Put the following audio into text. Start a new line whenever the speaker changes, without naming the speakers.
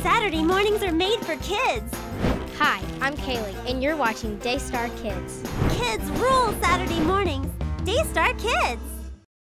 Saturday mornings are made for kids.
Hi, I'm Kaylee, and you're watching Daystar Kids.
Kids rule Saturday mornings. Daystar Kids.